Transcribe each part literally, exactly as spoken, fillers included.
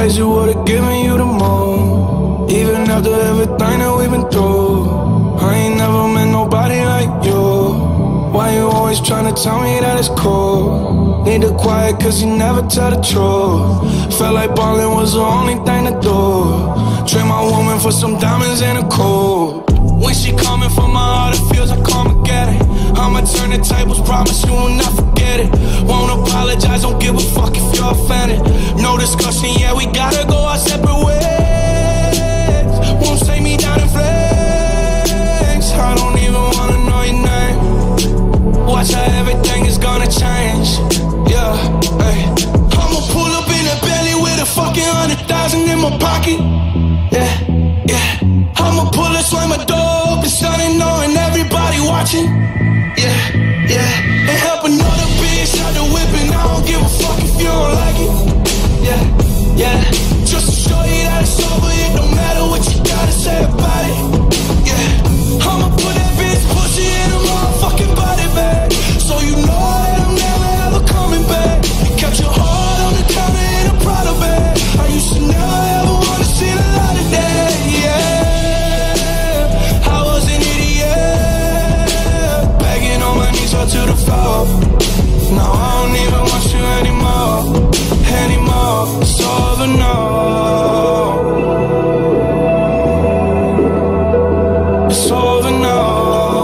days you would've given you the moon, even after everything that we've been through. I ain't never met nobody like you. Why you always tryna tell me that it's cool? Need to quiet cause you never tell the truth. Felt like ballin' was the only thing to do. Trade my woman for some diamonds and a coupe. When she coming from my heart, it feels like Armageddon. I'ma turn the tables, promise you will not forget it. Won't apologize, don't give a fuck if you're offended. No discussion, yeah, we gotta go our separate ways. Won't take me down in flames. I don't even wanna know your name. Watch how everything is gonna change. Yeah, hey. I'ma pull up in a Bentley with a fucking hundred thousand in my pocket. Yeah, yeah. I'ma pull it, slam my door open, sunny, knowing everybody watching. Yeah, yeah. And help another bitch out the whip, and I don't give a fuck if you don't like it. Yeah, yeah. Just to show you that it's over, it don't matter what you gotta say about it. Yeah, I'ma put that bitch pussy in a motherfucking body bag, so you know that I'm never ever coming back. Kept your heart on the counter in a Prada bag. I used to never ever wanna see the light of day. Yeah, I was an idiot, begging on my knees up to the floor. Now I don't even want you anymore, anymore. It's over now. It's over now.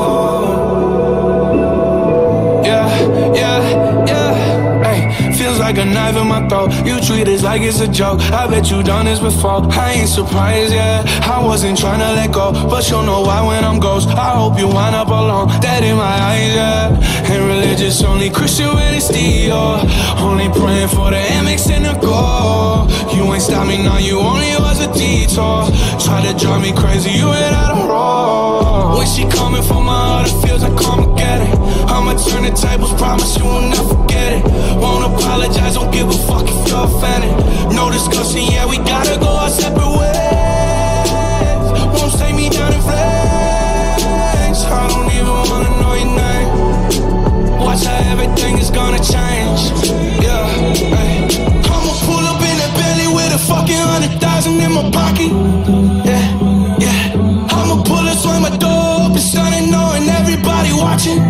Like a knife in my throat, you treat it like it's a joke. I bet you done this before. I ain't surprised, yeah. I wasn't trying to let go, but you'll know why when I'm ghost. I hope you wind up alone, that in my eyes, yeah. And religious, only Christian when it's Dior. Only praying for the Amex and the gold. You ain't stop me now, you only was a detour. Try to drive me crazy, you hit out a roll. When she coming from my heart, it feels like Armageddon. I'ma turn the tables, promise you will not forget it. Won't apologize, don't give a fuck if you're offended. No discussion, yeah, we gotta go our separate ways. Won't take me down in flames. I don't even wanna know your name. Watch how everything is gonna change. Yeah, hey. I'ma pull up in a Bentley with a fucking hundred thousand in my pocket. Yeah, yeah. I'ma pull it, slam my door open, sunny, knowing everybody watching.